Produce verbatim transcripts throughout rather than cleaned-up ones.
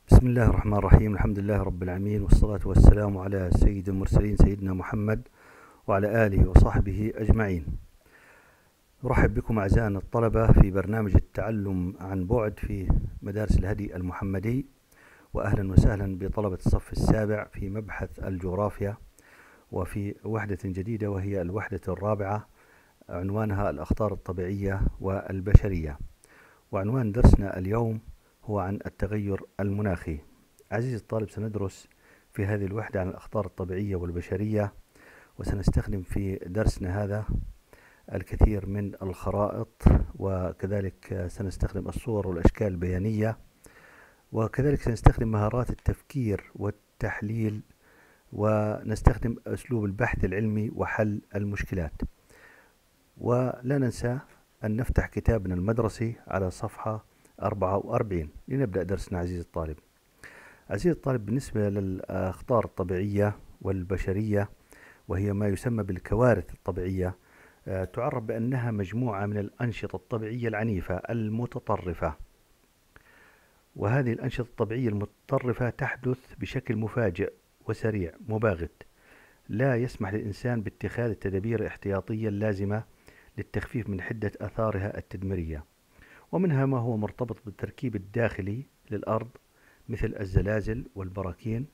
بسم الله الرحمن الرحيم. الحمد لله رب العالمين، والصلاة والسلام على سيد المرسلين سيدنا محمد وعلى آله وصحبه أجمعين. أرحب بكم أعزائنا الطلبة في برنامج التعلم عن بعد في مدارس الهدي المحمدي، وأهلا وسهلا بطلبة الصف السابع في مبحث الجغرافيا وفي وحدة جديدة وهي الوحدة الرابعة، عنوانها الأخطار الطبيعية والبشرية. وعنوان درسنا اليوم هو عن التغير المناخي. عزيزي الطالب، سندرس في هذه الوحدة عن الأخطار الطبيعية والبشرية، وسنستخدم في درسنا هذا الكثير من الخرائط، وكذلك سنستخدم الصور والأشكال البيانية، وكذلك سنستخدم مهارات التفكير والتحليل، ونستخدم أسلوب البحث العلمي وحل المشكلات. ولا ننسى أن نفتح كتابنا المدرسي على صفحة أربعة وأربعين لنبدأ درسنا. عزيزي الطالب عزيزي الطالب بالنسبة للأخطار الطبيعية والبشرية، وهي ما يسمى بالكوارث الطبيعية، تعرف بأنها مجموعة من الأنشطة الطبيعية العنيفة المتطرفة. وهذه الأنشطة الطبيعية المتطرفة تحدث بشكل مفاجئ وسريع مباغت، لا يسمح للإنسان باتخاذ التدابير الاحتياطية اللازمة للتخفيف من حدة آثارها التدميرية. ومنها ما هو مرتبط بالتركيب الداخلي للأرض مثل الزلازل والبراكين،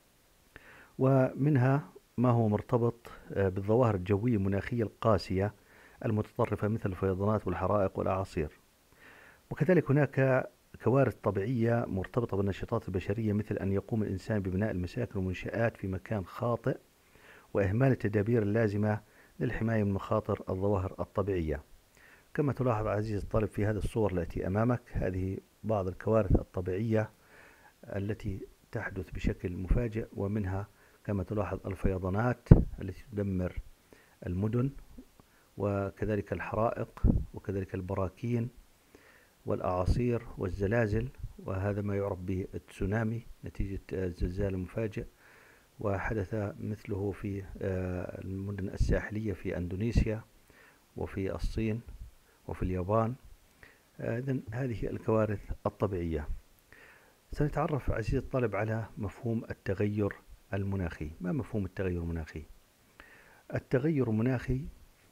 ومنها ما هو مرتبط بالظواهر الجوية المناخية القاسية المتطرفة مثل الفيضانات والحرائق والأعاصير. وكذلك هناك كوارث طبيعية مرتبطة بالنشاطات البشرية، مثل أن يقوم الإنسان ببناء المساكن والمنشآت في مكان خاطئ، وإهمال التدابير اللازمة للحماية من مخاطر الظواهر الطبيعية. كما تلاحظ عزيزي الطالب في هذه الصور التي أمامك، هذه بعض الكوارث الطبيعية التي تحدث بشكل مفاجئ، ومنها كما تلاحظ الفيضانات التي تدمر المدن، وكذلك الحرائق، وكذلك البراكين والأعاصير والزلازل، وهذا ما يعرف بالتسونامي نتيجة الزلزال المفاجئ، وحدث مثله في المدن الساحلية في أندونيسيا وفي الصين وفي اليابان. إذن هذه الكوارث الطبيعية. سنتعرف عزيزي الطالب على مفهوم التغير المناخي. ما مفهوم التغير المناخي؟ التغير المناخي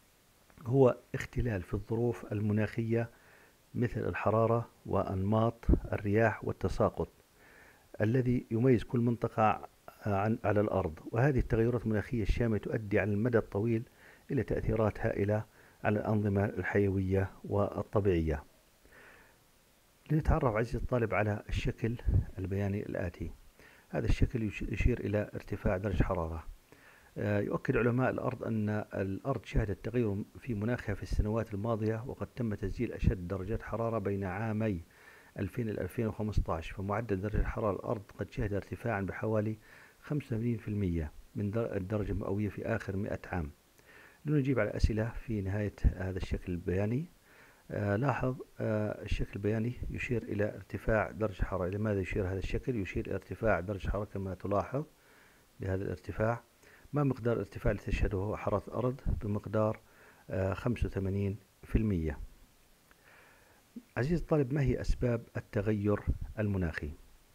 هو اختلال في الظروف المناخية مثل الحرارة وأنماط الرياح والتساقط الذي يميز كل منطقة عن على الأرض. وهذه التغيرات المناخية الشاملة تؤدي على المدى الطويل إلى تأثيرات هائلة على الأنظمة الحيوية والطبيعية. لنتعرف عزيزي الطالب على الشكل البياني الآتي. هذا الشكل يشير إلى ارتفاع درجة حرارة. يؤكد علماء الأرض أن الأرض شهدت تغير في مناخها في السنوات الماضية، وقد تم تسجيل أشد درجات حرارة بين عامي ألفين إلى ألفين وخمسة عشر، فمعدل درجة حرارة الأرض قد شهد ارتفاعا بحوالي خمسة وثمانين بالمئة من الدرجة المئوية في آخر مئة عام. لنجيب على أسئلة في نهاية هذا الشكل البياني. آه لاحظ آه الشكل البياني يشير إلى ارتفاع درجة الحرارة. لماذا يشير هذا الشكل؟ يشير إلى ارتفاع درجة الحرارة كما تلاحظ لهذا الارتفاع. ما مقدار الارتفاع الذي تشهده حرارة الأرض؟ بمقدار آه خمسة وثمانين بالمئة. عزيزي الطالب، ما هي أسباب التغير المناخي؟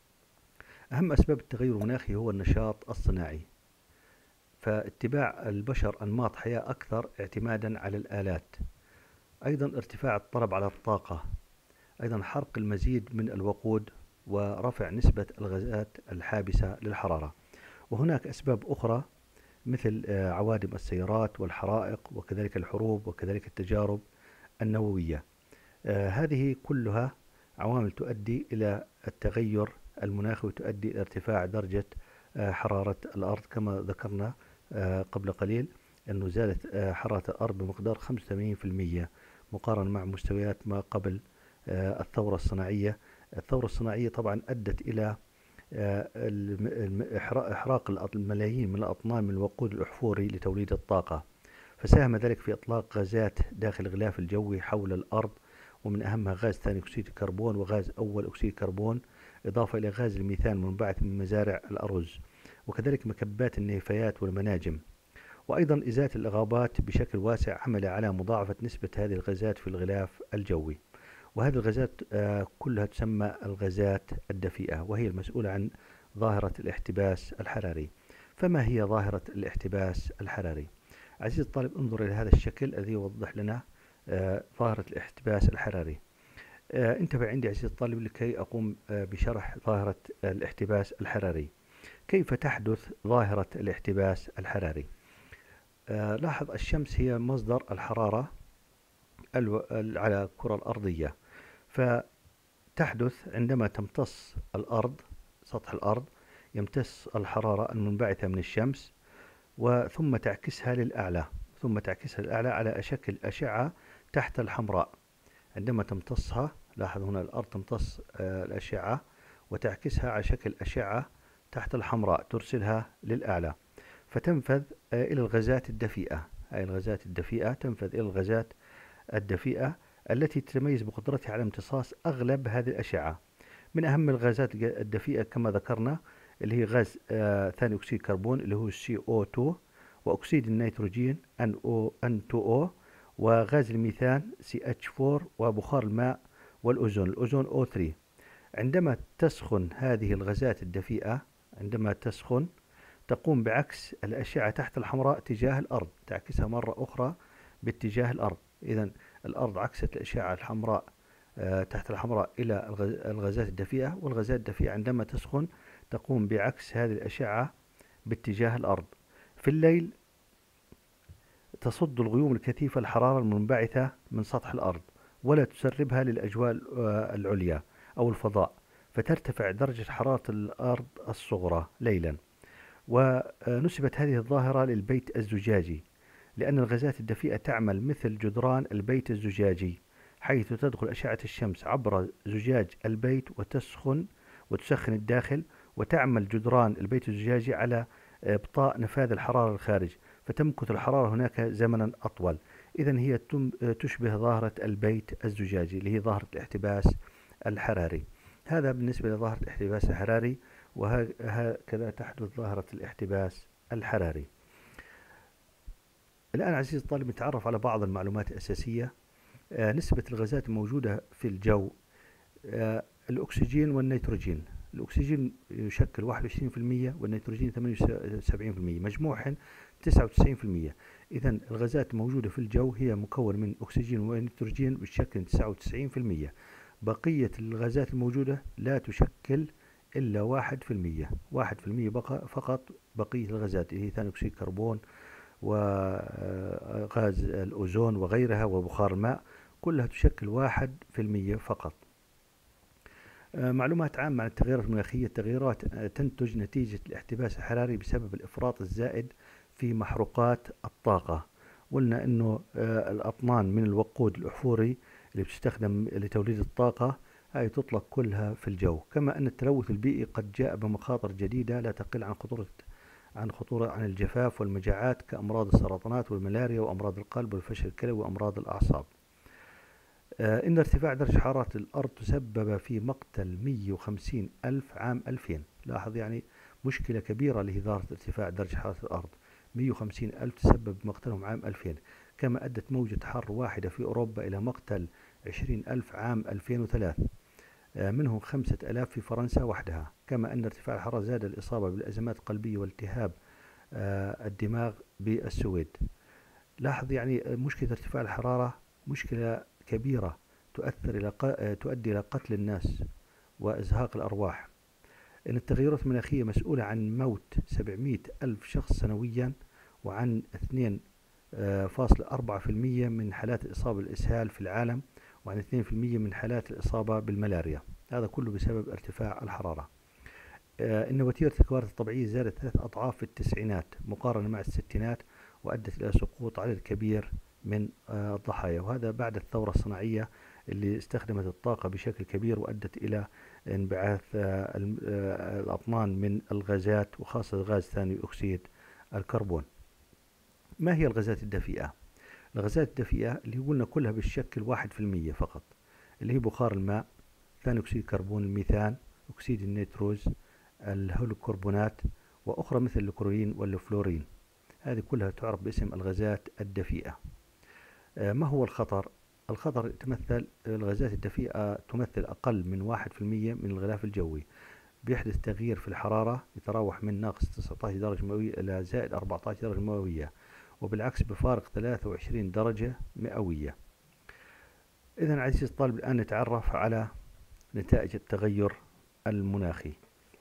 أهم أسباب التغير المناخي هو النشاط الصناعي، فاتباع البشر أنماط حياة أكثر اعتمادا على الآلات. أيضا ارتفاع الطلب على الطاقة، أيضا حرق المزيد من الوقود، ورفع نسبة الغازات الحابسة للحرارة. وهناك أسباب أخرى مثل عوادم السيارات والحرائق، وكذلك الحروب، وكذلك التجارب النووية. آه هذه كلها عوامل تؤدي إلى التغير المناخي، وتؤدي إلى ارتفاع درجة آه حرارة الأرض. كما ذكرنا آه قبل قليل أنه زادت آه حرارة الأرض بمقدار خمسة وثمانين بالمئة مقارنة مع مستويات ما قبل آه الثورة الصناعية. الثورة الصناعية طبعا أدت إلى آه إحراق الملايين من الأطنان من الوقود الأحفوري لتوليد الطاقة، فساهم ذلك في إطلاق غازات داخل الغلاف الجوي حول الأرض، ومن أهمها غاز ثاني أكسيد الكربون وغاز أول أكسيد الكربون، إضافة إلى غاز الميثان المنبعث من مزارع الأرز، وكذلك مكبات النفايات والمناجم. وأيضا إزالة الغابات بشكل واسع عمل على مضاعفة نسبة هذه الغازات في الغلاف الجوي. وهذه الغازات آه، كلها تسمى الغازات الدفيئة، وهي المسؤولة عن ظاهرة الاحتباس الحراري. فما هي ظاهرة الاحتباس الحراري؟ عزيزي الطالب، انظر إلى هذا الشكل الذي يوضح لنا آه، ظاهرة الاحتباس الحراري. آه، انتبه عندي عزيزي الطالب لكي أقوم آه، بشرح ظاهرة الاحتباس الحراري. كيف تحدث ظاهرة الاحتباس الحراري؟ آه، لاحظ، الشمس هي مصدر الحرارة الو- على الكرة الأرضية، فتحدث عندما تمتص الأرض، سطح الأرض يمتص الحرارة المنبعثة من الشمس، وثم تعكسها للأعلى ثم تعكسها للأعلى على شكل أشعة تحت الحمراء. عندما تمتصها، لاحظ هنا الأرض تمتص آه، الأشعة وتعكسها على شكل أشعة تحت الحمراء، ترسلها للأعلى، فتنفذ آه، إلى الغازات الدفيئة. هذه الغازات الدفيئة تنفذ إلى الغازات الدفيئة التي تتميز بقدرتها على امتصاص أغلب هذه الأشعة. من أهم الغازات الدفيئة كما ذكرنا اللي هي غاز آه ثاني أكسيد الكربون اللي هو سي أو اثنين، وأكسيد النيتروجين إن تو أو، وغاز الميثان سي إتش أربعة، وبخار الماء، والأوزون الأوزون أو ثلاثة. عندما تسخن هذه الغازات الدفيئة، عندما تسخن تقوم بعكس الأشعة تحت الحمراء تجاه الأرض، تعكسها مرة أخرى باتجاه الأرض. إذا الأرض عكست الأشعة الحمراء آه، تحت الحمراء إلى الغازات الدفيئة، والغازات الدفيئة عندما تسخن تقوم بعكس هذه الأشعة باتجاه الأرض. في الليل تصد الغيوم الكثيفة الحرارة المنبعثة من سطح الأرض ولا تسربها للأجواء آه، العليا أو الفضاء، فترتفع درجة حرارة الأرض الصغرى ليلا. ونسبت هذه الظاهرة للبيت الزجاجي، لأن الغازات الدفيئة تعمل مثل جدران البيت الزجاجي، حيث تدخل أشعة الشمس عبر زجاج البيت وتسخن وتسخن الداخل، وتعمل جدران البيت الزجاجي على إبطاء نفاذ الحرارة الخارج، فتمكث الحرارة هناك زمنا أطول. إذن هي تشبه ظاهرة البيت الزجاجي اللي هي ظاهرة الاحتباس الحراري. هذا بالنسبة لظاهرة الاحتباس الحراري، وهكذا تحدث ظاهرة الاحتباس الحراري. الآن عزيزي الطالب نتعرف على بعض المعلومات الأساسية. آه، نسبة الغازات الموجودة في الجو: آه، الأكسجين والنيتروجين. الأكسجين يشكل واحد وعشرين بالمئة والنيتروجين ثمانية وسبعين بالمئة، مجموعهم تسعة وتسعين بالمئة. إذا الغازات الموجودة في الجو هي مكون من أكسجين ونيتروجين بشكل تسعة وتسعين بالمئة. بقية الغازات الموجودة لا تشكل إلا واحد في المئة، واحد في المئة بقى فقط. بقية الغازات اللي هي ثاني أكسيد الكربون وغاز الأوزون وغيرها وبخار الماء كلها تشكل واحد في المئة فقط. معلومات عامة عن التغيرات المناخية: التغيرات تنتج نتيجة الاحتباس الحراري بسبب الإفراط الزائد في محروقات الطاقة. قلنا أنه الأطنان من الوقود الأحفوري اللي بتستخدم لتوليد الطاقة هاي تطلق كلها في الجو. كما أن التلوث البيئي قد جاء بمخاطر جديدة لا تقل عن خطورة عن خطورة عن الجفاف والمجاعات كأمراض السرطانات والملاريا وأمراض القلب والفشل الكلوي وأمراض الأعصاب. آه إن ارتفاع درجة حرارة الأرض تسبب في مقتل مئة وخمسين ألف عام ألفين. لاحظ يعني مشكلة كبيرة لإدارة ارتفاع درجة حرارة الأرض، مئة وخمسين ألف تسبب مقتلهم عام ألفين. كما أدت موجة حر واحدة في أوروبا إلى مقتل عشرين ألف عام ألفين وثلاثة، منهم خمسة آلاف في فرنسا وحدها. كما أن ارتفاع الحرارة زاد الإصابة بالأزمات القلبية والتهاب الدماغ بالسويد. لاحظ يعني مشكلة ارتفاع الحرارة مشكلة كبيرة تؤثر إلى تؤدي إلى قتل الناس وإزهاق الأرواح. إن التغيرات المناخية مسؤولة عن موت سبعمئة ألف شخص سنويا، وعن اثنين فاصلة أربعة بالمئة من حالات الإصابة بالإسهال في العالم، وعن اثنين بالمئة من حالات الإصابة بالملاريا. هذا كله بسبب ارتفاع الحرارة. إن وتيرة الكوارث الطبيعية زادت ثلاث أضعاف في التسعينات مقارنة مع الستينات، وأدت إلى سقوط عدد كبير من الضحايا، وهذا بعد الثورة الصناعية اللي استخدمت الطاقة بشكل كبير وأدت إلى انبعاث الأطنان من الغازات وخاصة غاز ثاني أكسيد الكربون. ما هي الغازات الدفيئة؟ الغازات الدفيئة اللي قلنا كلها بالشكل واحد في المئة فقط، اللي هي بخار الماء، ثاني أكسيد الكربون، الميثان، أكسيد النيتروز، الهولوكربونات، وأخرى مثل الكلورين والفلورين. هذه كلها تعرف باسم الغازات الدفيئة. ما هو الخطر؟ الخطر يتمثل الغازات الدفيئة تمثل أقل من واحد في المية من الغلاف الجوي. بيحدث تغيير في الحرارة يتراوح من ناقص تسعة عشر درجة مئوية إلى زائد أربعة عشر درجة مئوية، وبالعكس بفارق ثلاثة وعشرين درجة مئوية. إذن عزيزي الطالب، الآن نتعرف على نتائج التغير المناخي.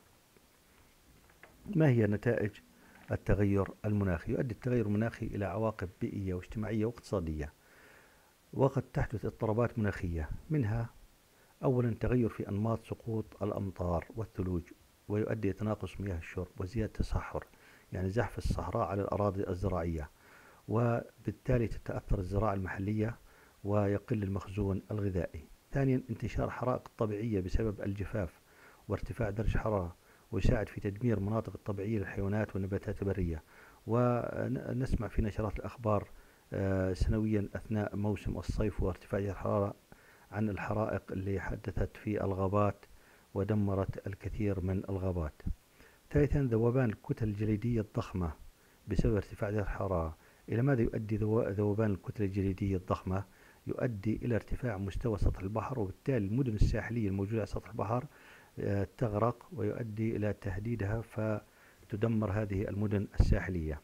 ما هي نتائج التغير المناخي؟ يؤدي التغير المناخي إلى عواقب بيئية واجتماعية واقتصادية، وقد تحدث اضطرابات مناخية، منها أولا تغير في أنماط سقوط الأمطار والثلوج، ويؤدي إلى تناقص مياه الشرب وزيادة التصحر، يعني زحف الصحراء على الأراضي الزراعية، وبالتالي تتأثر الزراعة المحلية ويقل المخزون الغذائي. ثانيا انتشار حرائق طبيعية بسبب الجفاف وارتفاع درجة الحرارة، ويساعد في تدمير المناطق الطبيعية للحيوانات والنباتات البرية. ونسمع في نشرات الأخبار سنويا أثناء موسم الصيف وارتفاع الحرارة عن الحرائق اللي حدثت في الغابات ودمرت الكثير من الغابات. ثالثا ذوبان الكتل الجليدية الضخمة بسبب ارتفاع درجة الحرارة. إلى ماذا يؤدي ذوبان الكتل الجليدية الضخمة؟ يؤدي إلى ارتفاع مستوى سطح البحر، وبالتالي المدن الساحلية الموجودة على سطح البحر تغرق، ويؤدي إلى تهديدها فتدمر هذه المدن الساحلية.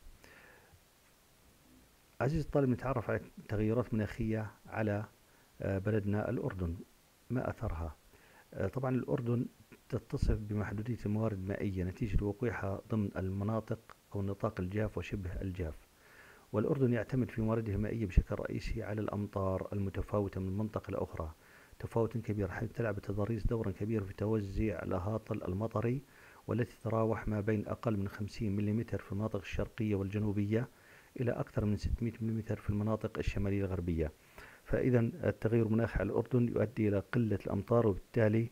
عزيزي الطالب، نتعرف على تغيرات مناخية على بلدنا الأردن. ما أثرها؟ طبعا الأردن تتصف بمحدودية الموارد المائية نتيجة وقوعها ضمن المناطق أو النطاق الجاف وشبه الجاف، والأردن يعتمد في موارده المائية بشكل رئيسي على الأمطار المتفاوتة من منطقة لأخرى تفاوت كبير، حيث تلعب التضاريس دورا كبيرا في توزيع الأهاطل المطري، والتي تتراوح ما بين أقل من خمسين ملم في المناطق الشرقية والجنوبية إلى أكثر من ستمئة ملم في المناطق الشمالية الغربية. فإذا التغير المناخي على الأردن يؤدي إلى قلة الأمطار، وبالتالي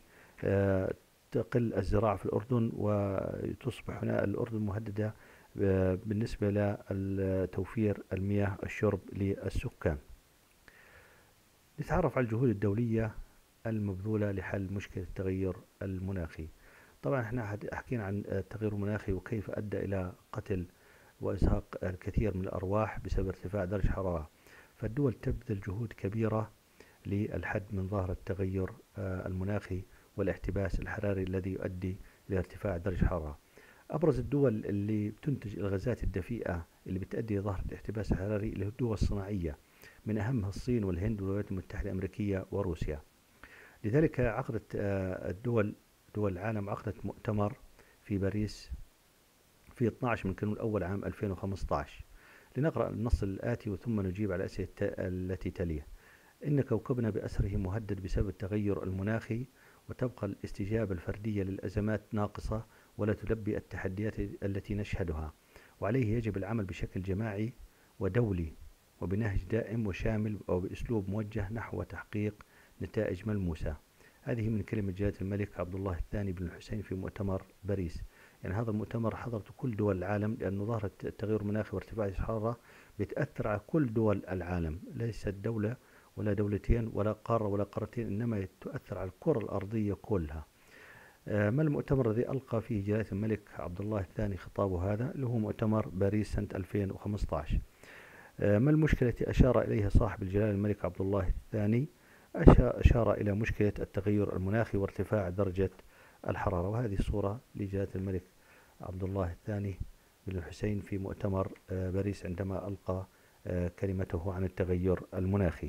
تقل الزراعة في الأردن، وتصبح هنا الأردن مهددة بالنسبة لتوفير المياه الشرب للسكان. نتعرف على الجهود الدولية المبذولة لحل مشكلة التغير المناخي. طبعا احنا حكينا عن التغير المناخي وكيف أدى إلى قتل وإزهاق الكثير من الأرواح بسبب ارتفاع درجة الحرارة، فالدول تبذل جهود كبيرة للحد من ظاهرة التغير المناخي والاحتباس الحراري الذي يؤدي إلى ارتفاع درجة الحرارة. أبرز الدول اللي تنتج الغازات الدفيئة اللي بتؤدي إلى ظاهرة الاحتباس الحراري اللي هي الدول الصناعية، من أهمها الصين والهند والولايات المتحدة الأمريكية وروسيا. لذلك عقدت الدول دول العالم عقدت مؤتمر في باريس في اثني عشر من كانون الأول عام ألفين وخمسة عشر. لنقرأ النص الآتي وثم نجيب على الأسئلة التي تليه. إن كوكبنا بأسره مهدد بسبب التغير المناخي، وتبقى الاستجابة الفردية للأزمات ناقصة ولا تلبي التحديات التي نشهدها، وعليه يجب العمل بشكل جماعي ودولي وبنهج دائم وشامل وبأسلوب موجه نحو تحقيق نتائج ملموسة. هذه من كلمة جلالة الملك عبد الله الثاني بن الحسين في مؤتمر باريس. يعني هذا المؤتمر حضرته كل دول العالم، لأنه ظاهرة التغير المناخي وارتفاع الحرارة بتأثر على كل دول العالم، ليست دولة ولا دولتين ولا قارة ولا قارتين، إنما تؤثر على الكرة الأرضية كلها. ما المؤتمر الذي ألقى فيه جلالة الملك عبد الله الثاني خطابه هذا، اللي هو مؤتمر باريس سنة ألفين وخمسة عشر؟ ما المشكلة التي أشار إليها صاحب الجلالة الملك عبد الله الثاني؟ أشار إلى مشكلة التغير المناخي وارتفاع درجة الحرارة، وهذه صورة لجلالة الملك عبد الله الثاني بن الحسين في مؤتمر باريس عندما ألقى كلمته عن التغير المناخي.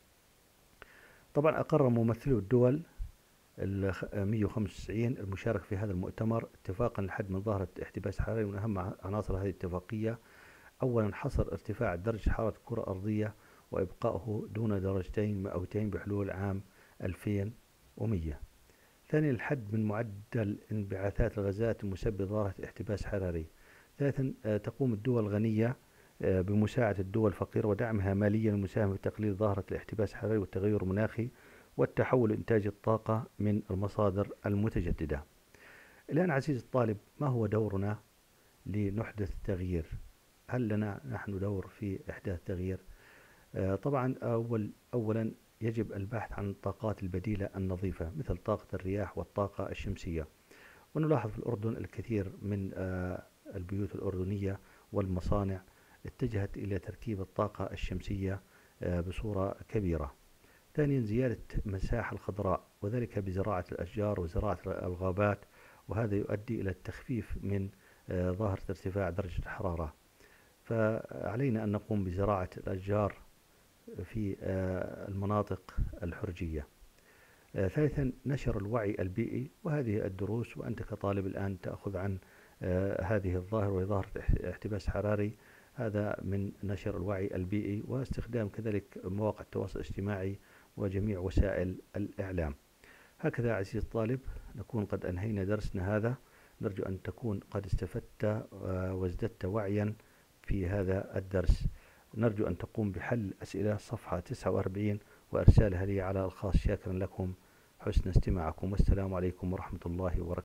طبعا أقر ممثلو الدول مئة وخمسة وتسعين المشاركة في هذا المؤتمر اتفاقا لحد من ظاهرة احتباس حراري. من أهم عناصر هذه الاتفاقية أولا حصر ارتفاع درجة حرارة الكرة الأرضية وإبقائه دون درجتين مئويتين بحلول عام ألفين ومئة. ثانيا الحد من معدل انبعاثات الغازات المسببة ظاهرة احتباس حراري. ثالثا تقوم الدول الغنية بمساعدة الدول الفقيرة ودعمها ماليا للمساهمة في تقليل ظاهرة الاحتباس الحراري والتغير المناخي والتحول لإنتاج الطاقة من المصادر المتجددة. الآن عزيزي الطالب، ما هو دورنا لنحدث تغيير؟ هل لنا نحن دور في إحداث تغيير؟ آه طبعا أول أولا يجب البحث عن الطاقات البديلة النظيفة مثل طاقة الرياح والطاقة الشمسية. ونلاحظ في الأردن الكثير من آه البيوت الأردنية والمصانع اتجهت إلى تركيب الطاقة الشمسية آه بصورة كبيرة. ثانيا زيادة مساحة الخضراء، وذلك بزراعة الأشجار وزراعة الغابات، وهذا يؤدي إلى التخفيف من آه، ظاهرة ارتفاع درجة الحرارة. فعلينا أن نقوم بزراعة الأشجار في آه، المناطق الحرجية. آه، ثالثا نشر الوعي البيئي، وهذه الدروس وأنت كطالب الآن تأخذ عن آه، هذه الظاهرة وهي ظاهرة احتباس حراري، هذا من نشر الوعي البيئي واستخدام كذلك مواقع التواصل الاجتماعي وجميع وسائل الإعلام. هكذا عزيزي الطالب نكون قد أنهينا درسنا هذا، نرجو أن تكون قد استفدت آه، وازددت وعيا في هذا الدرس. نرجو أن تقوم بحل أسئلة صفحة تسعة وأربعين وإرسالها لي على الخاص. شاكرا لكم حسن استماعكم، والسلام عليكم ورحمة الله وبركاته.